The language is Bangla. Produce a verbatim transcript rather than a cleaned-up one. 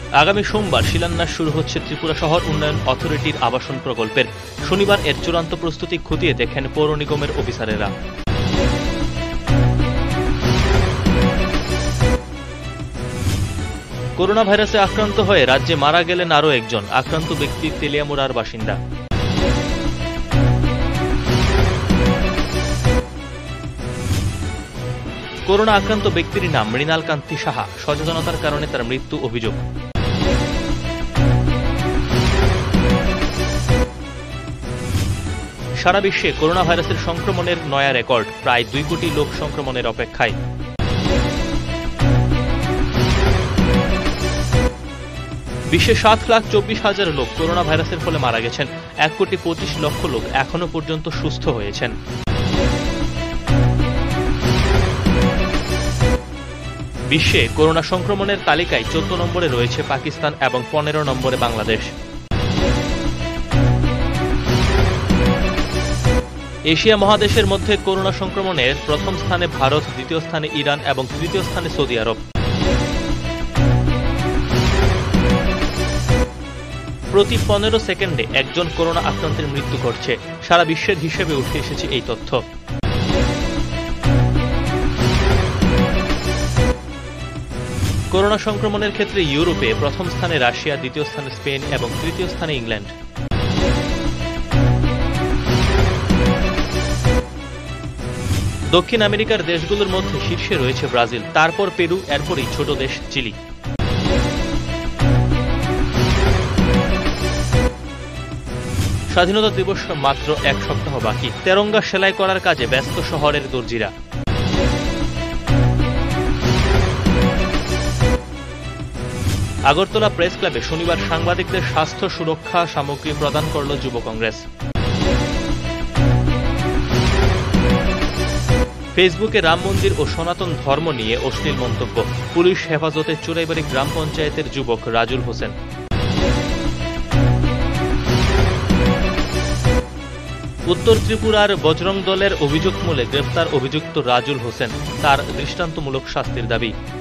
আগামী সোমবার শিলান্যাস শুরু হচ্ছে ত্রিপুরা শহর উন্নয়ন অথরিটির আবাসন প্রকল্পের। শনিবার এর চূড়ান্ত প্রস্তুতি খতিয়ে দেখেন পৌর নিগমের অফিসারেরা। করোনা ভাইরাসে আক্রান্ত হয়ে রাজ্যে মারা গেলেন আরও একজন। আক্রান্ত ব্যক্তি তেলিয়ামুড়ার বাসিন্দা। করোনা আক্রান্ত ব্যক্তির নাম মৃণাল কান্তি সাহা। সচেতনতার কারণে তার মৃত্যু অভিযোগ। সারা বিশ্বে করোনা ভাইরাসের সংক্রমণের নয়া রেকর্ড। প্রায় দুই কোটি লোক সংক্রমণের অপেক্ষায়। বিশ্বে সাত লাখ চব্বিশ হাজার লোক করোনা ভাইরাসের ফলে মারা গেছেন। এক কোটি পঁচিশ লক্ষ লোক এখনো পর্যন্ত সুস্থ হয়েছেন। বিশ্বে করোনা সংক্রমণের তালিকায় চোদ্দ নম্বরে রয়েছে পাকিস্তান এবং পনেরো নম্বরে বাংলাদেশ। এশিয়া মহাদেশের মধ্যে করোনা সংক্রমণের প্রথম স্থানে ভারত, দ্বিতীয় স্থানে ইরান এবং তৃতীয় স্থানে সৌদি আরব। প্রতি পনেরো সেকেন্ডে একজন করোনা আক্রান্তের মৃত্যু ঘটছে। সারা বিশ্বের হিসেবে উঠে এসেছে এই তথ্য। করোনা সংক্রমণের ক্ষেত্রে ইউরোপে প্রথম স্থানে রাশিয়া, দ্বিতীয় স্থানে স্পেন এবং তৃতীয় স্থানে ইংল্যান্ড। দক্ষিণ আমেরিকার দেশগুলোর মধ্যে শীর্ষে রয়েছে ব্রাজিল, তারপর পেরু, এরপরই ছোট দেশ চিলি। স্বাধীনতা দিবস মাত্র এক সপ্তাহ বাকি। তেরঙ্গা সেলাই করার কাজে ব্যস্ত শহরের দর্জিরা। আগরতলা প্রেস ক্লাবে শনিবার সাংবাদিকদের স্বাস্থ্য সুরক্ষা সামগ্রী প্রদান করল যুব কংগ্রেস। ফেসবুকে রাম মন্দির ও সনাতন ধর্ম নিয়ে অশ্লীল মন্তব্য। পুলিশ হেফাজতে চুরাইবাড়ি গ্রাম পঞ্চায়েতের যুবক রাজুল হোসেন। উত্তর ত্রিপুরার বজরং দলের অভিযোগমূলে গ্রেফতার অভিযুক্ত রাজুল হোসেন। তার দৃষ্টান্তমূলক শাস্তির দাবি।